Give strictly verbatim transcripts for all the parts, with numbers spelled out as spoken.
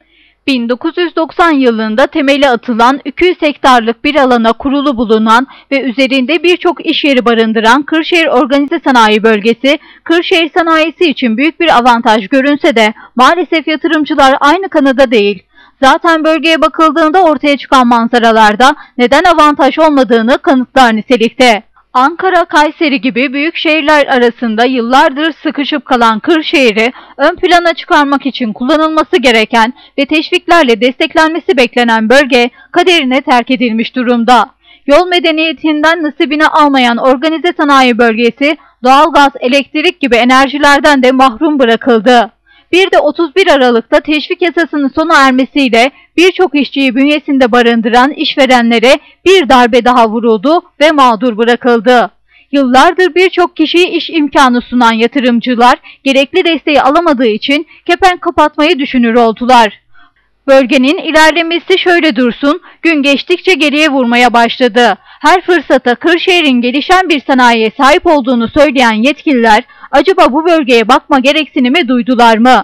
bin dokuz yüz doksan yılında temeli atılan iki yüz hektarlık bir alana kurulu bulunan ve üzerinde birçok iş yeri barındıran Kırşehir Organize Sanayi Bölgesi, Kırşehir sanayisi için büyük bir avantaj görünse de maalesef yatırımcılar aynı kanıda değil. Zaten bölgeye bakıldığında ortaya çıkan manzaralarda neden avantaj olmadığını kanıtlar nitelikte. Ankara, Kayseri gibi büyük şehirler arasında yıllardır sıkışıp kalan Kırşehir'i ön plana çıkarmak için kullanılması gereken ve teşviklerle desteklenmesi beklenen bölge kaderine terk edilmiş durumda. Yol medeniyetinden nasibini almayan organize sanayi bölgesi doğalgaz, elektrik gibi enerjilerden de mahrum bırakıldı. Bir de otuz bir Aralık'ta teşvik yasasının sona ermesiyle birçok işçiyi bünyesinde barındıran işverenlere bir darbe daha vuruldu ve mağdur bırakıldı. Yıllardır birçok kişiye iş imkanı sunan yatırımcılar gerekli desteği alamadığı için kepenk kapatmayı düşünür oldular. Bölgenin ilerlemesi şöyle dursun, gün geçtikçe geriye vurmaya başladı. Her fırsata Kırşehir'in gelişen bir sanayiye sahip olduğunu söyleyen yetkililer, acaba bu bölgeye bakma gereksinimi duydular mı?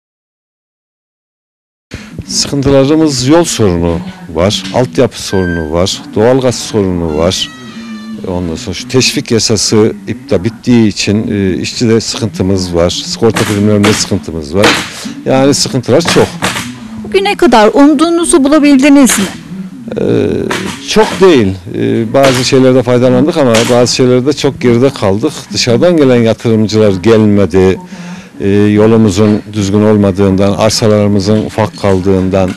Sıkıntılarımız yol sorunu var, altyapı sorunu var, doğalgaz sorunu var. Ondan sonra şu teşvik yasası iptal bittiği için e, işçide sıkıntımız var, sigorta primlerinde sıkıntımız var. Yani sıkıntılar çok. Bugüne kadar umduğunuzu bulabildiniz mi? Ee, çok değil. Ee, bazı şeylerde faydalandık ama bazı şeylerde çok geride kaldık. Dışarıdan gelen yatırımcılar gelmedi. Ee, yolumuzun düzgün olmadığından, arsalarımızın ufak kaldığından,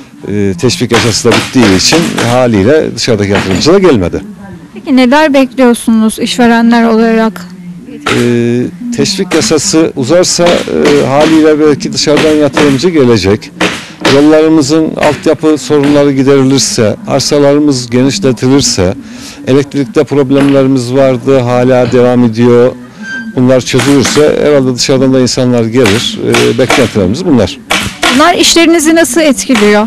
e, teşvik yasası da bittiği için haliyle dışarıdaki yatırımcılar gelmedi. Peki neler bekliyorsunuz işverenler olarak? Ee, teşvik yasası uzarsa e, haliyle belki dışarıdan yatırımcı gelecek. Yollarımızın altyapı sorunları giderilirse, arsalarımız genişletilirse, elektrikte problemlerimiz vardı, hala devam ediyor. Bunlar çözülürse herhalde dışarıdan da insanlar gelir. E, beklentilerimiz bunlar. Bunlar işlerinizi nasıl etkiliyor?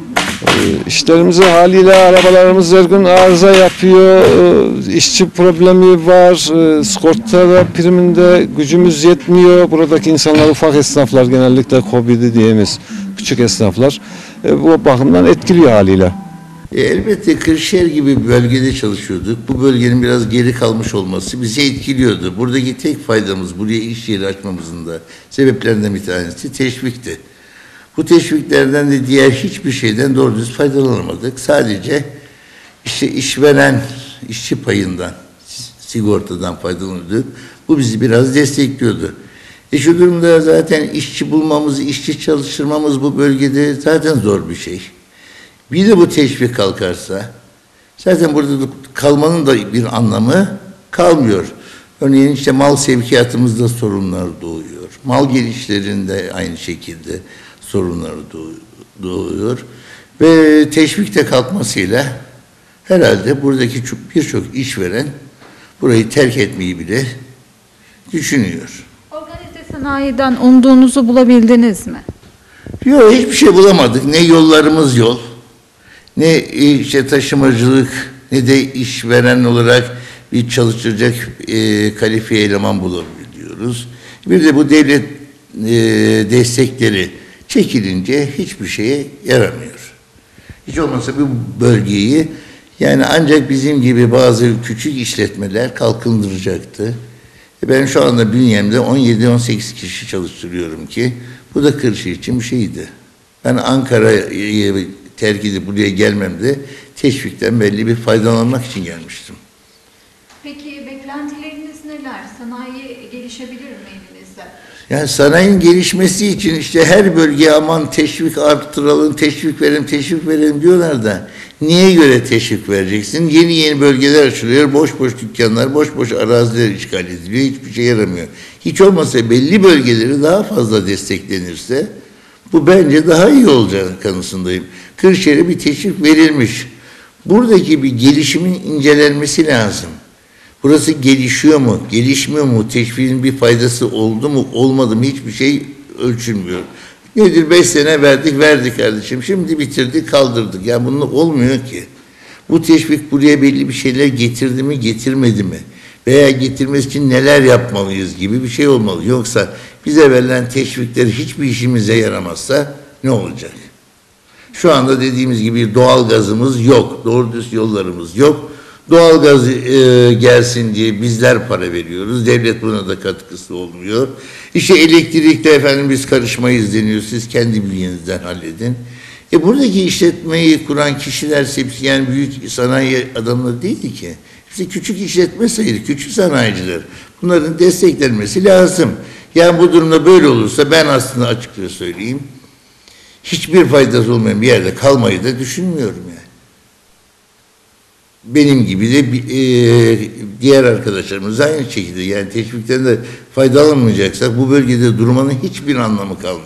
E, işlerimizi haliyle arabalarımız her gün arıza yapıyor, e, işçi problemi var, e, sigorta priminde gücümüz yetmiyor. Buradaki insanlar ufak esnaflar, genellikle hobi dediğimiz küçük esnaflar e, bu bakımdan etkiliyor haliyle. E, elbette Kırşehir gibi bir bölgede çalışıyorduk. Bu bölgenin biraz geri kalmış olması bizi etkiliyordu. Buradaki tek faydamız buraya iş yeri açmamızın da sebeplerinden bir tanesi teşvikti. Bu teşviklerden de diğer hiçbir şeyden doğru düz faydalanamadık. Sadece işte işveren işçi payından, sigortadan faydalanıyorduk. Bu bizi biraz destekliyordu. E şu durumda zaten işçi bulmamız, işçi çalıştırmamız bu bölgede zaten zor bir şey. Bir de bu teşvik kalkarsa zaten burada kalmanın da bir anlamı kalmıyor. Örneğin işte mal sevkiyatımızda sorunlar doğuyor. Mal gelişlerinde aynı şekilde sorunlar doğuyor. Ve teşvik de kalkmasıyla herhalde buradaki birçok işveren burayı terk etmeyi bile düşünüyor. Sanayiden umduğunuzu bulabildiniz mi? Yok, hiçbir şey bulamadık. Ne yollarımız yol, ne işte taşımacılık, ne de işveren olarak bir çalıştıracak e, kalifiye eleman bulabiliyoruz. Bir de bu devlet e, destekleri çekilince hiçbir şeye yaramıyor. Hiç olmazsa bu bölgeyi yani ancak bizim gibi bazı küçük işletmeler kalkındıracaktı. Ben şu anda bünyemde on yedi on sekiz kişi çalıştırıyorum ki bu da Kırşehir için bir şeydi. Ben Ankara'yı terk edip buraya gelmemde teşvikten belli bir faydalanmak için gelmiştim. Peki beklentileriniz neler? Sanayi gelişebilir mi elinizde? Yani sanayinin gelişmesi için işte her bölgeye aman teşvik arttıralım, teşvik verelim, teşvik verelim diyorlar da niye göre teşvik vereceksin? Yeni yeni bölgeler açılıyor, boş boş dükkanlar, boş boş araziler işgal ediliyor, hiçbir şey yaramıyor. Hiç olmazsa belli bölgeleri daha fazla desteklenirse bu bence daha iyi olacak kanısındayım. Kırşehir'e bir teşvik verilmiş. Buradaki bir gelişimin incelenmesi lazım. Burası gelişiyor mu, gelişmiyor mu, teşviğin bir faydası oldu mu, olmadı mı hiçbir şey ölçülmüyor. Nedir? Beş sene verdik, verdik kardeşim. Şimdi bitirdik, kaldırdık. Yani bunun olmuyor ki. Bu teşvik buraya belli bir şeyler getirdi mi, getirmedi mi? Veya getirmesi için neler yapmalıyız gibi bir şey olmalı. Yoksa bize verilen teşvikler hiçbir işimize yaramazsa ne olacak? Şu anda dediğimiz gibi doğal gazımız yok, doğru düz yollarımız yok. Doğal gaz e, gelsin diye bizler para veriyoruz. Devlet buna da katkısı olmuyor. İşte elektrikte efendim biz karışmayız deniyor. Siz kendi bünyenizden halledin. E buradaki işletmeyi kuran kişiler hepsi yani büyük sanayi adamları değildi ki. İşte küçük işletme sayılır, küçük sanayiciler. Bunların desteklenmesi lazım. Yani bu durumda böyle olursa ben aslında açıkça söyleyeyim, hiçbir faydası olmayan bir yerde kalmayı da düşünmüyorum yani. Benim gibi de e, diğer arkadaşlarımız aynı şekilde yani teşvikten de faydalanmayacaksak bu bölgede durmanın hiçbir anlamı kalmıyor.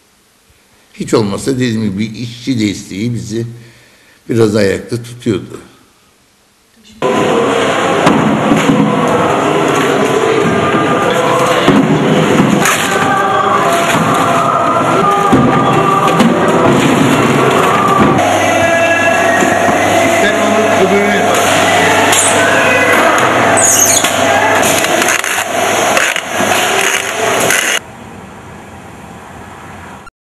Hiç olmazsa dediğim gibi bir işçi desteği bizi biraz ayakta tutuyordu.